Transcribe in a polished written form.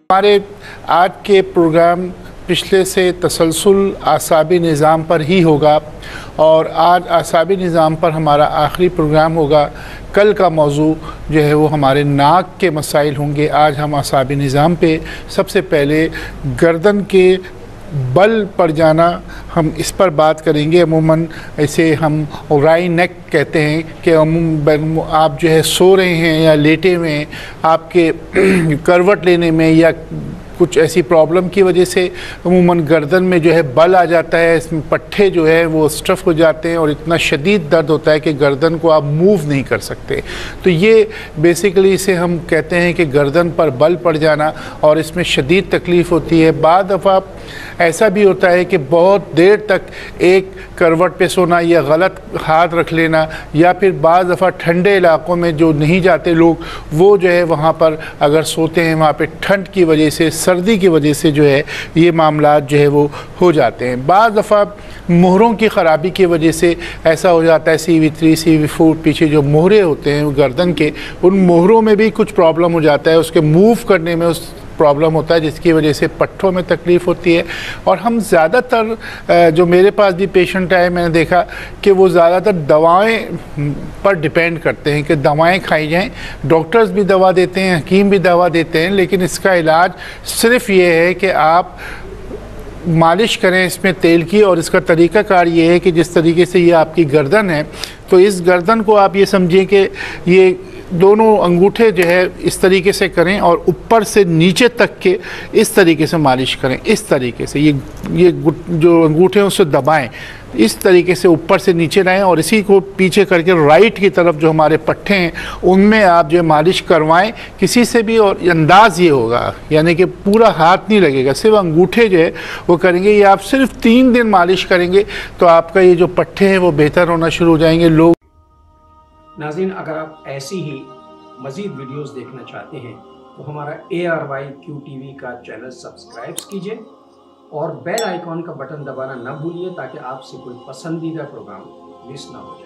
हमारे आज के प्रोग्राम पिछले से तसलसल आसाबी निज़ाम पर ही होगा और आज आसाबी निज़ाम पर हमारा आखिरी प्रोग्राम होगा। कल का मौजू जो है वो हमारे नाक के मसाइल होंगे। आज हम आसाबी निज़ाम पे सबसे पहले गर्दन के बल पड़ जाना, हम इस पर बात करेंगे। अमूमन इसे हम राई नेक कहते हैं कि आप जो है सो रहे हैं या लेटे हुए हैं, आपके करवट लेने में या कुछ ऐसी प्रॉब्लम की वजह से अमूमन गर्दन में जो है बल आ जाता है, इसमें पट्टे जो है वो स्टफ़ हो जाते हैं और इतना शदीद दर्द होता है कि गर्दन को आप मूव नहीं कर सकते। तो ये बेसिकली इसे हम कहते हैं कि गर्दन पर बल पड़ जाना और इसमें शदीद तकलीफ़ होती है। बाद दफ़ा ऐसा भी होता है कि बहुत देर तक एक करवट पे सोना या गलत हाथ रख लेना, या फिर बाज़ दफ़ा ठंडे इलाक़ों में जो नहीं जाते लोग वो जो है वहाँ पर अगर सोते हैं वहाँ पे ठंड की वजह से, सर्दी की वजह से जो है ये मामला जो है वो हो जाते हैं। बाज़ दफ़ा मोहरों की ख़राबी की वजह से ऐसा हो जाता है। CV3 CV4 पीछे जो मोहरे होते हैं गर्दन के, उन मोहरों में भी कुछ प्रॉब्लम हो जाता है, उसके मूव करने में उस प्रॉब्लम होता है जिसकी वजह से पट्ठों में तकलीफ़ होती है। और हम ज़्यादातर जो मेरे पास भी पेशेंट आए, मैंने देखा कि वो ज़्यादातर दवाएं पर डिपेंड करते हैं कि दवाएं खाई जाएं। डॉक्टर्स भी दवा देते हैं, हकीम भी दवा देते हैं, लेकिन इसका इलाज सिर्फ़ ये है कि आप मालिश करें इसमें तेल की। और इसका तरीक़ाकार ये है कि जिस तरीके से ये आपकी गर्दन है, तो इस गर्दन को आप ये समझिए कि ये दोनों अंगूठे जो है इस तरीके से करें और ऊपर से नीचे तक के इस तरीके से मालिश करें। इस तरीके से ये जो अंगूठे हैं उससे दबाएं, इस तरीके से ऊपर से नीचे लाएं और इसी को पीछे करके राइट की तरफ जो हमारे पट्टे हैं उनमें आप जो मालिश करवाएं किसी से भी। और अंदाज़ ये होगा, यानी कि पूरा हाथ नहीं लगेगा, सिर्फ अंगूठे जो है वो करेंगे। ये आप सिर्फ 3 दिन मालिश करेंगे तो आपका ये जो पट्टे हैं वो बेहतर होना शुरू हो जाएंगे। लोग नाज़रीन, अगर आप ऐसी ही मज़ीद वीडियोस देखना चाहते हैं तो हमारा ARYQ TV का चैनल सब्सक्राइब कीजिए और बेल आइकॉन का बटन दबाना न भूलिए ताकि आपसे कोई पसंदीदा प्रोग्राम मिस ना हो जाए।